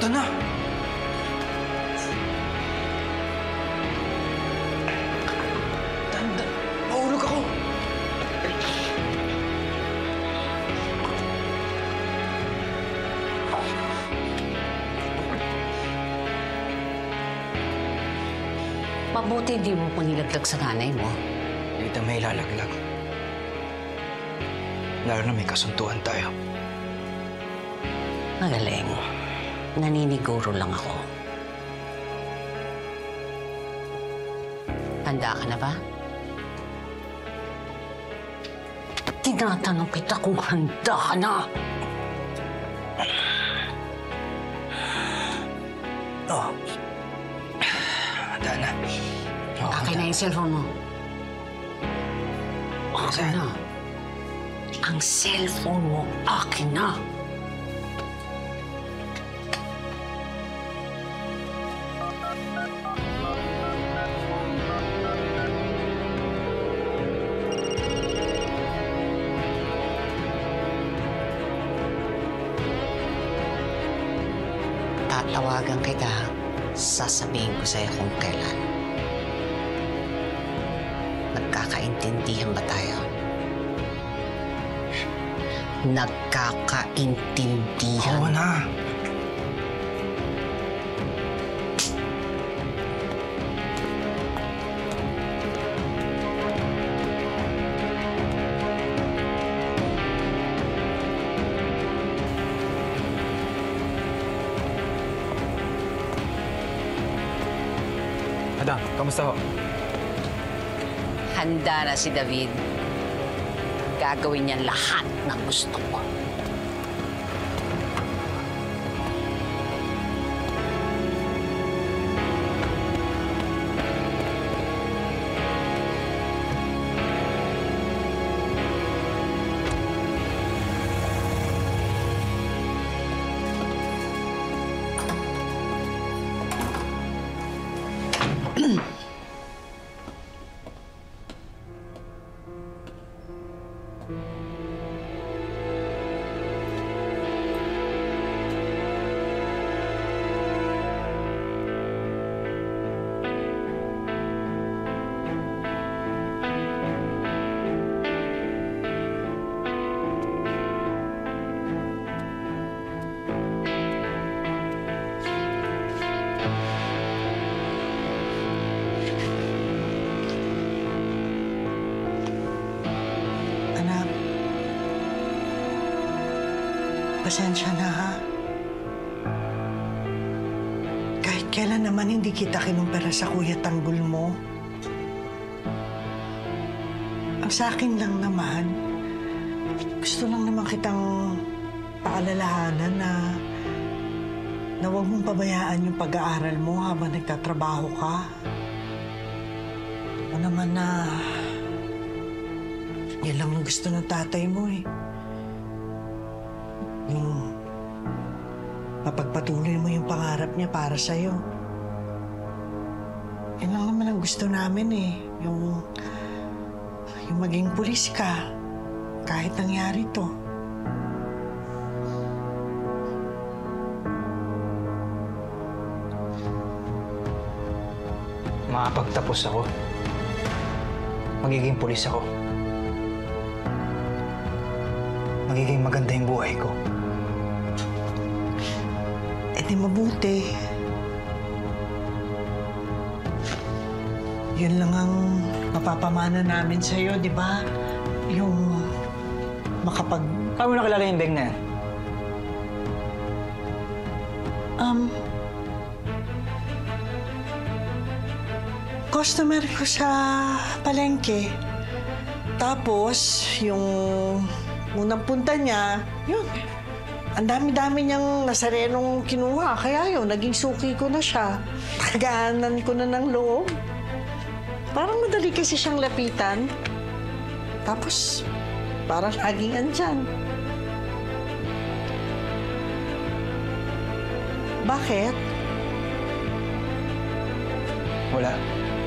Ito na! Tanda! Mahulog ako! Mabuti hindi mo panilaglag sa nanay mo. Hindi kita may ilalaglag. Lalo na may kasuntuan tayo. Magaling. Naniniguro lang ako. Handa ka na ba? Tinatanong kita kung handa ka na. Oo. Handa na. Akin na yung cellphone mo. Akin na. Ang cellphone mo, akin na. Tatawagan kita, sasabihin ko sa'yo kung kailan. Nagkakaintindihan ba tayo? Nagkakaintindihan. Oo na. Madam, kamusta ho? Handa na si David. Gagawin niya lahat ng gusto ko. Pasensya na, ha? Kahit kailan naman hindi kita kinumpara sa kuya tanggol mo. Ang sa akin lang naman, gusto lang naman kitang paalalahanan na huwag mong pabayaan yung pag-aaral mo habang nagtatrabaho ka. O naman na yan lang ang gusto ng tatay mo, eh. Yung mapagpatuloy mo yung pangarap niya para sa'yo. Yan lang naman ang gusto namin, eh. Yung maging pulis ka, kahit nangyari to. Makapagtapos ako. Magiging pulis ako. Magiging maganda yung buhay ko. Eh di mabuti. Yun lang ang mapapamana namin sa'yo, di ba? Yung makapag... Paano mo nakilala yung bag na yan? Customer ko sa palengke. Tapos, yung unang punta niya, yun. Ang dami-dami niyang nasarenong kinuha. Kaya yun, naging suki ko na siya. Tagaanan ko na ng loob. Parang madali kasi siyang lapitan. Tapos, parang laging andyan. Bakit? Wala.